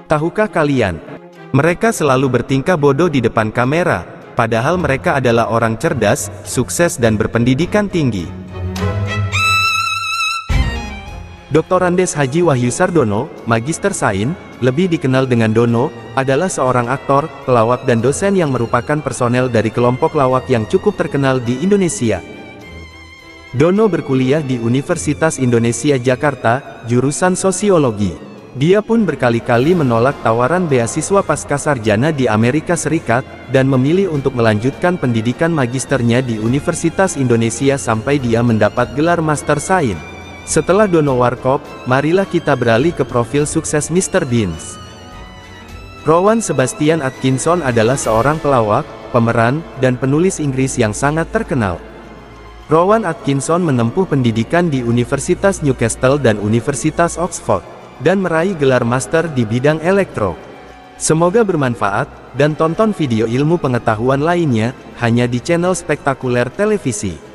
Tahukah kalian? Mereka selalu bertingkah bodoh di depan kamera, padahal mereka adalah orang cerdas, sukses dan berpendidikan tinggi. Dr. Andes Haji Wahyu Sardono, Magister Sains, lebih dikenal dengan Dono, adalah seorang aktor, pelawak dan dosen yang merupakan personel dari kelompok lawak yang cukup terkenal di Indonesia. Dono berkuliah di Universitas Indonesia Jakarta, jurusan Sosiologi. Dia pun berkali-kali menolak tawaran beasiswa pascasarjana di Amerika Serikat, dan memilih untuk melanjutkan pendidikan magisternya di Universitas Indonesia sampai dia mendapat gelar Master Sains. Setelah Dono warkop, marilah kita beralih ke profil sukses Mr. Beans. Rowan Sebastian Atkinson adalah seorang pelawak, pemeran, dan penulis Inggris yang sangat terkenal. Rowan Atkinson menempuh pendidikan di Universitas Newcastle dan Universitas Oxford, dan meraih gelar master di bidang elektro. Semoga bermanfaat, dan tonton video ilmu pengetahuan lainnya, hanya di channel Spektakuler Televisi.